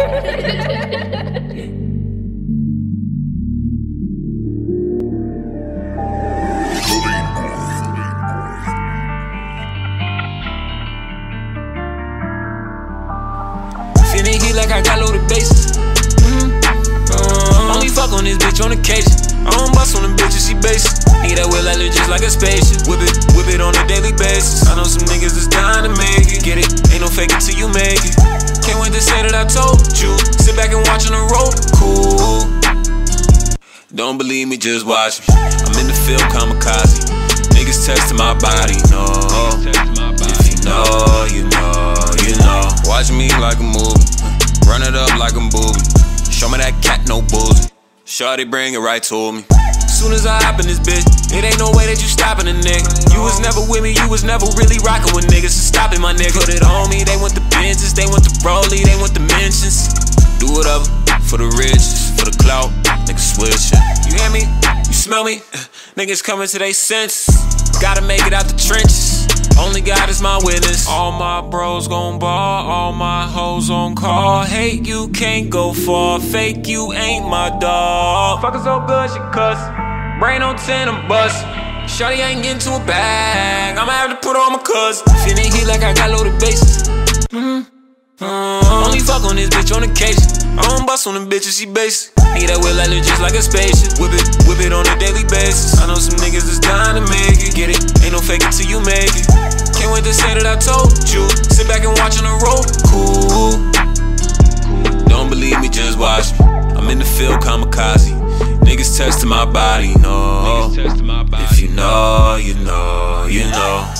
Feeling heat like I got loaded bases. Only fuck on this bitch on occasion. I don't bust on them bitches, she basic. Need that wheel, I live just like a spaceship. Whip it on a daily basis. I know some niggas that's dying to make it. Get it? Ain't no fake it till you make it. Can't wait to say that I told you. Sit back and watch on the road, cool. Don't believe me, just watch me. I'm in the field, kamikaze. Niggas testing my body, no. If you know, you know, you know. Watch me like a movie. Run it up like I'm booby. Show me that cat, no boozy. Shawty bring it right to me. Soon as I hop in this bitch, it ain't no way that you stopping a nigga. You was never with me, you was never really rocking with niggas. So stop it, my nigga. Put it on me, they want the Benzes, they want the Broly, they want the mentions. Do whatever, for the riches, for the clout, niggas switch it. You hear me? You smell me? Niggas coming to their senses. Gotta make it out the trenches. Only God is my witness. All my bros gon' ball, all my hoes on call. Hate you can't go far, fake you ain't my dog. Fuckin' so good she cuss, brain on 10 I'm bust. Shawty ain't getting to a bag, I'ma have to put on my cousin. Feeling heat like I got loaded bases. Only fuck on this bitch on occasion. I don't bust on them bitches, she basic. Need that wheel, I live just like a spaceship. Whip it on a daily basis. I know some niggas that's dying to make it. Get it? Ain't no fake it till you make it. Can't wait to say that I told you. Sit back and watch on the road, cool. Don't believe me, just watch me. I'm in the field, kamikaze. Niggas testing my body, no. If you know, you know, you know.